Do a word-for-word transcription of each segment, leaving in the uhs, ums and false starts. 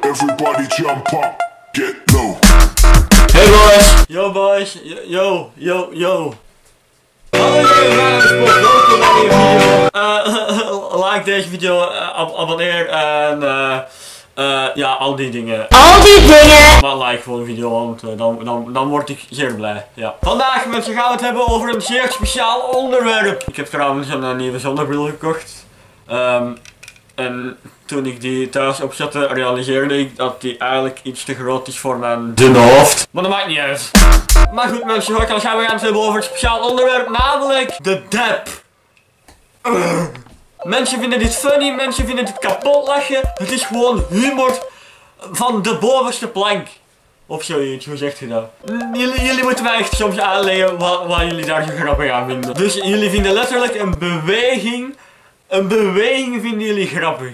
Everybody jump up, get low. Hey boys! Yo boys, yo, yo, yo. Hallo jullie, welkom bij een video. Uh, like deze video, uh, ab abonneer en uh, uh, ja, al die dingen. Al die dingen! Maar like gewoon een video, want uh, dan, dan, dan word ik zeer blij. Ja. Vandaag mensen gaan we het hebben over een zeer speciaal onderwerp. Ik heb trouwens een, een nieuwe zonnebril gekocht. Um, En toen ik die thuis opzette, realiseerde ik dat die eigenlijk iets te groot is voor mijn dunne hoofd. Maar dat maakt niet uit. Maar goed mensen, dan gaan we gaan het hebben over het speciaal onderwerp, namelijk de dab. Uh. Mensen vinden dit funny, mensen vinden dit kapot lachen. Het is gewoon humor van de bovenste plank. Of zoiets, hoe zegt je dat? Jullie, jullie moeten mij echt soms aanleggen wat, wat jullie daar zo grappig aan vinden. Dus jullie vinden letterlijk een beweging... Een beweging vinden jullie grappig.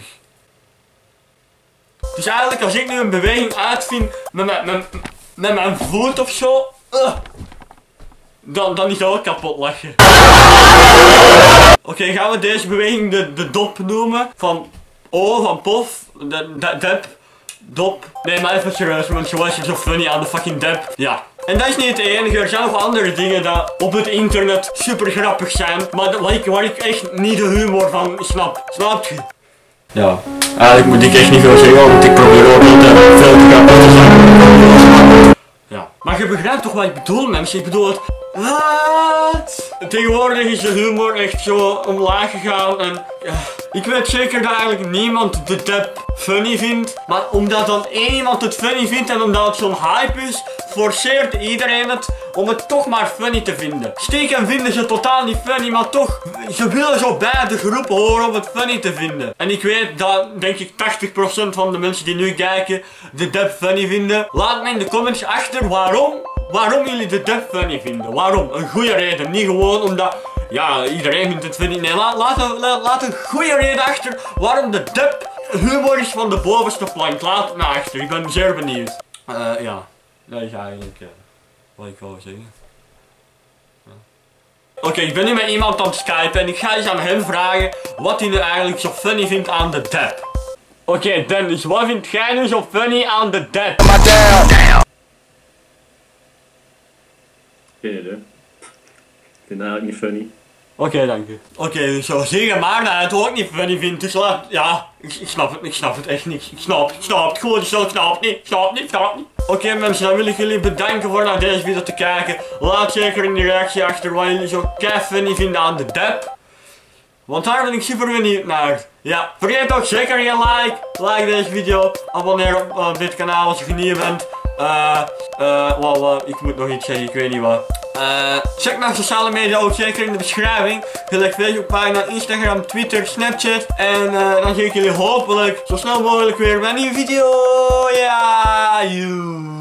Dus eigenlijk als ik nu een beweging uitvind met mijn, met, met mijn voet of zo, uh, dan, dan is dat ook kapot lachen. Oké, okay, gaan we deze beweging de, de dop noemen? Van O, van pof, de, de dab, dop. Nee, maar even serieus, want je was zo funny aan de fucking dab. Ja. En dat is niet het enige, er zijn nog andere dingen dat op het internet super grappig zijn, maar waar ik, waar ik echt niet de humor van snap. Snap je? Ja, eigenlijk moet ik echt niet veel zeggen, want ik probeer ook niet uh, veel te grappig te zijn. Ja. Maar je begrijpt toch wat ik bedoel mensen, ik bedoel het... Wat? Tegenwoordig is de humor echt zo omlaag gegaan en... Ja. Ik weet zeker dat eigenlijk niemand de dab funny vindt, maar omdat dan één iemand het funny vindt en omdat het zo'n hype is, forceert iedereen het om het toch maar funny te vinden. Stiekem vinden ze totaal niet funny, maar toch, ze willen zo bij de groep horen om het funny te vinden. En ik weet dat, denk ik, tachtig procent van de mensen die nu kijken de dab funny vinden. Laat me in de comments achter waarom, waarom jullie de dab funny vinden. Waarom? Een goede reden, niet gewoon omdat... Ja, iedereen vindt het funny. Nee, laat, laat, een, laat een goede reden achter waarom de dab humor is van de bovenste plank. Laat het naar achter, ik ben zeer benieuwd. Uh, ja, dat is eigenlijk uh, wat ik wou zeggen. Ja. Oké, okay, ik ben nu met iemand aan het skypen en ik ga eens aan hem vragen wat hij nu eigenlijk zo funny vindt aan de dab. Oké, okay, Dennis, wat vind jij nu zo funny aan de dab? Geen idee. Ik vind dat eigenlijk niet funny. Oké, okay, dank u. Oké, okay, dus zo zeggen maar dat hij het ook niet funny vindt, dus laat, ja, ik, ik snap het, ik snap het echt niet. Ik snap, ik snap het gewoon zo, ik snap het niet, ik snap het niet, ik snap het niet. Oké okay, mensen, dan wil ik jullie bedanken voor naar deze video te kijken. Laat zeker in de reactie achter wat jullie zo kei funny vinden aan de dab. Want daar ben ik super benieuwd naar. Ja, vergeet ook zeker je like, like deze video, abonneer op uh, dit kanaal als je nieuw bent. Uh, uh, well, well, ik moet nog iets zeggen, ik weet niet wat. Uh, check mijn sociale media ook zeker in de beschrijving. Gelijk Facebookpagina, Instagram, Twitter, Snapchat. En uh, dan zie ik jullie hopelijk zo snel mogelijk weer bij een nieuwe video. Ja, joe.